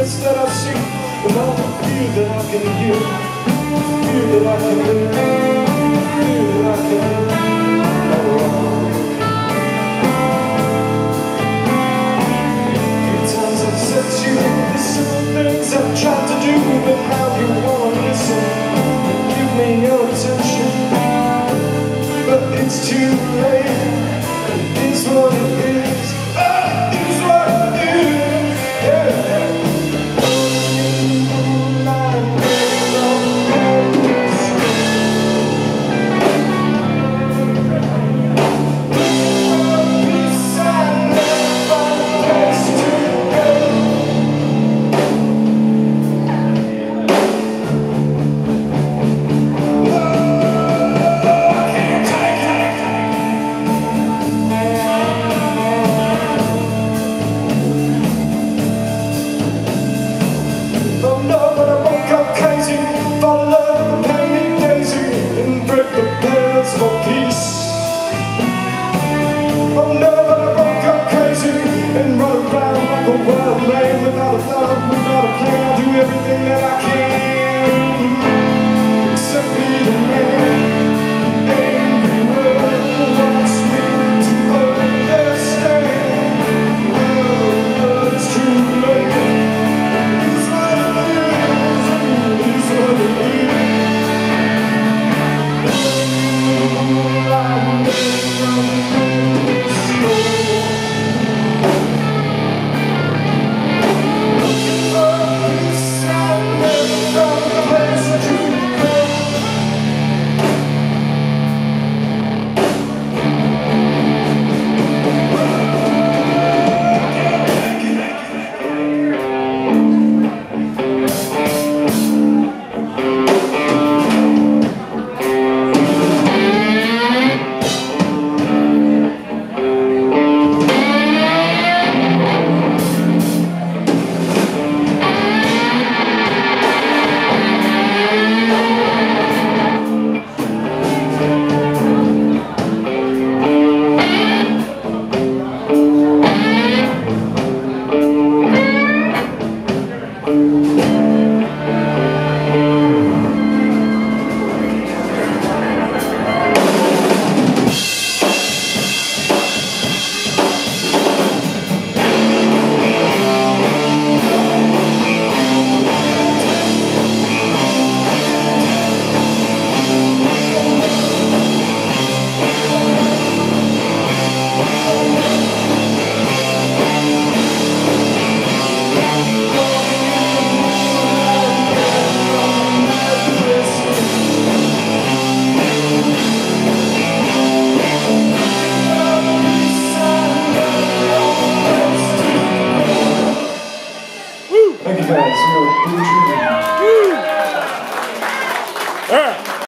face that I see, and all the fear that I can hear, fear that I can live, fear that I can live. Few times I've said to you the simple things I've tried to do, but how you wanna listen and give me your attention. But it's too late, it's what it is, it's what it is, yeah. Without a thought, without a plan, I'll do everything that I can, except be the man. Angry world wants me to understand. But it's too late. It's what it is. It's what it Thank you guys.